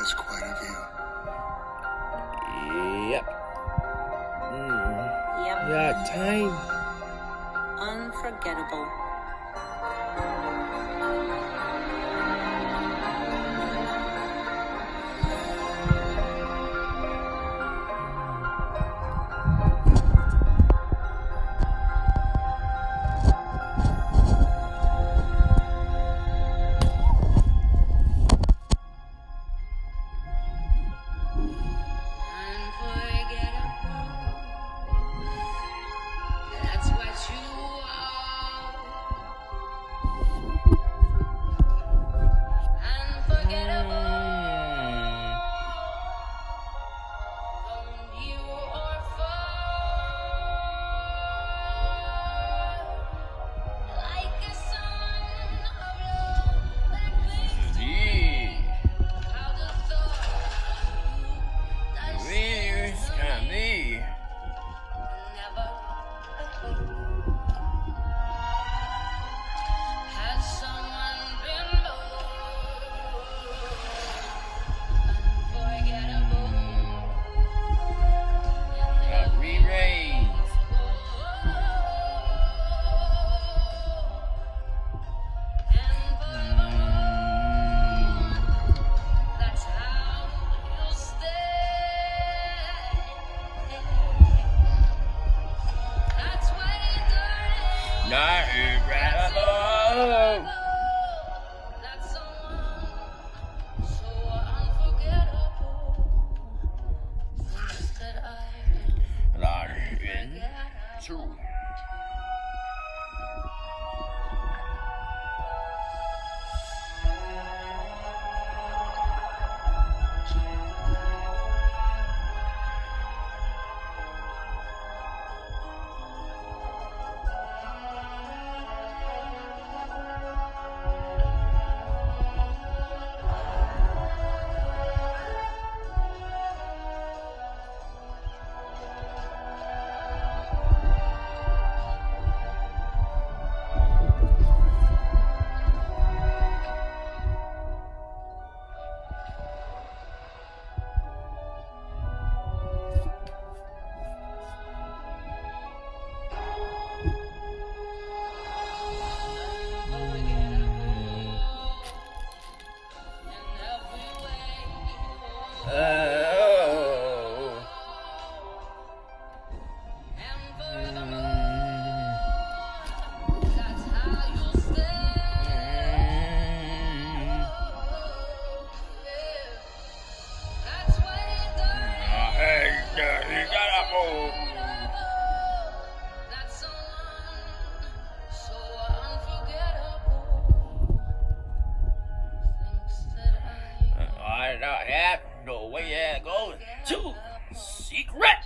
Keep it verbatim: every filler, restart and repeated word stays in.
is quite a view. Yep. Mm. Yep. Yeah, time. Unforgettable. Unforgettable. That's someone so unforgettable. Things that I Lion two. Oh. That's how you'll stay. That's why you're That's someone so unforgettable. Thinks that I I don't have no way to go to secret.